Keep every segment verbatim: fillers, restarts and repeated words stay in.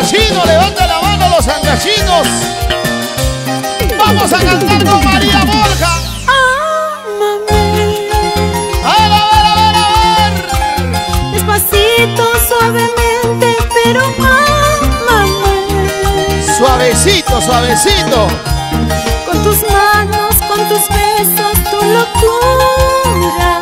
sangachinos, levanta la mano los sangachinos. Vamos a cantar con María Borja. Ámame. A ver, a ver, a ver, a ver. Despacito, suavemente, pero ámame. Suavecito, suavecito. Con tus manos, con tus besos, tu locura.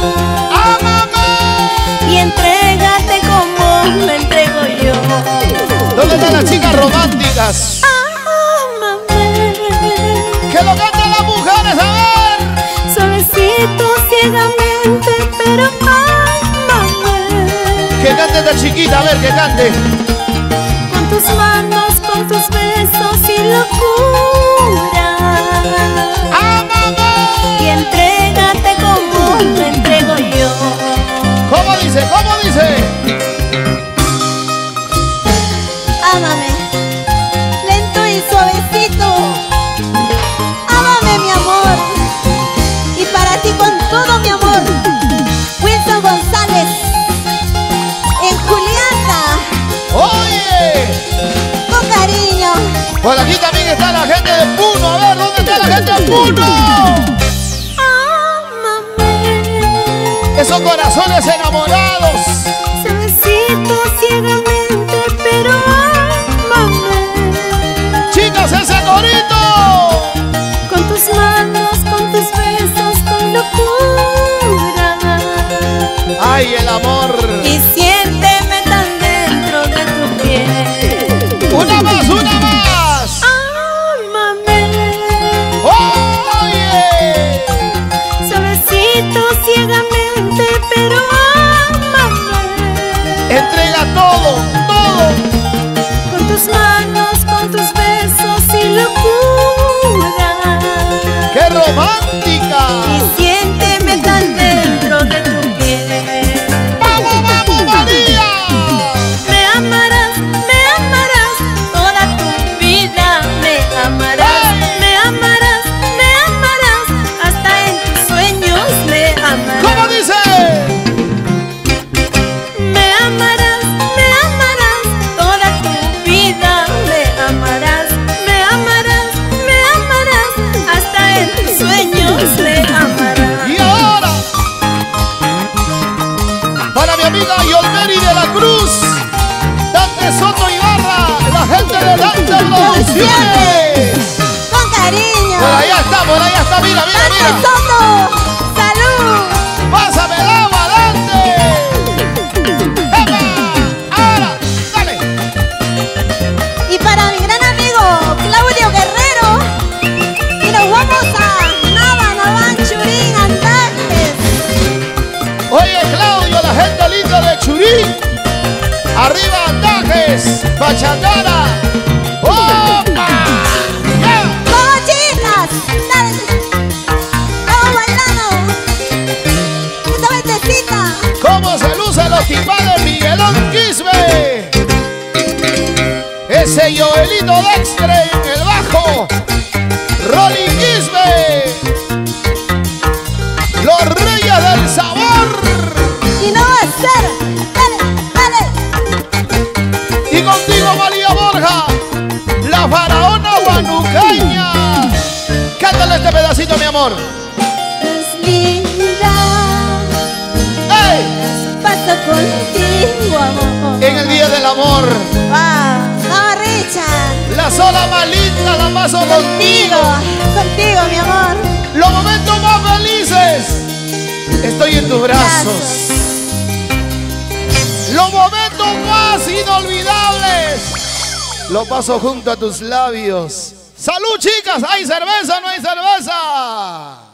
¡Ámame! Y entrégate como me entrego yo. ¿Dónde están las chicas románticas? Ámame. ¡Que lo canten las mujeres! ¡A ver! Suavecito, ciegamente, pero ámame. Que cante esta chiquita, a ver, que cante. Con tus manos, con tus besos y locura. ¡Ámame! Y entrégate como me entrego yo. ¿Cómo dice? ¿Cómo dice? Ámame, lento y suavecito. Ámame, mi amor. Y para ti con todo mi amor. Wilson González, en Juliana. ¡Oye! Con cariño. Por aquí también está la gente de Puno. A ver, ¿dónde está la gente de Puno? Ámame. Esos corazones enamorados. Suavecito, ciegamente, pero ámame. Chicas, ese torito. Con tus manos, con tus besos, con locura. ¡Ay, el amor! Y siénteme tan dentro de tu piel. ¡Una más, una más! Ámame. ¡Oye! Suavecito, ciegamente, pero ámame. Entrega todo, todo. Con tus manos, con tus besos y locura. ¡Qué romántica! Y siénteme tan dentro de tu piel. ¡Vamos, vamos, María! Me amarás, me amarás toda tu vida. Me amarás, me amarás, me amarás. Hasta en tus sueños me amarás. ¿Cómo dice? Me amarás, me amarás toda tu vida. Me amarás, me amarás, me amarás. Hasta en tus sueños me amarás. Y ahora, para mi amiga Yolmeri de la Cruz, Dante Soto Ibarra, la gente de Dante Producciones. Con cariño. Por allá está, por allá está, mira, mira, Dante mira. Soto, salud. ¡Pásame el agua, Dante! ¡Epa! ¡Ahora! ¡Dale! Y para mi gran amigo Claudio Guerrero. Y nos vamos a Nava, Navan, Churín, Andares. Oye, Claudio, la gente linda de Churín. Arriba, Andajes, Bachandara. ¡Opa! ¡Yeah! ¡Como chicas! ¡Dale! ¡Vamos bailando! ¡Esta vueltecita! ¿Cómo se lucen los timbales, Miguelón Quisme? Ese Joelito Dextre en el bajo. Rolly Quisme. Los reyes del sabor. Y no va a ser. ¡Dale! ¡Dale! Y contigo, María Borja, la faraona guanucaña. Cántale este pedacito, mi amor. Es linda. ¡Ey! Paso contigo, amor. En el día del amor, ¡Ah! ¡No, Richard! la sola más linda la paso Contigo, contigo. contigo, mi amor. Los momentos más felices, estoy en tus brazos. Los momentos más inolvidables, lo paso junto a tus labios. ¡Salud, chicas! ¿Hay cerveza o no hay cerveza?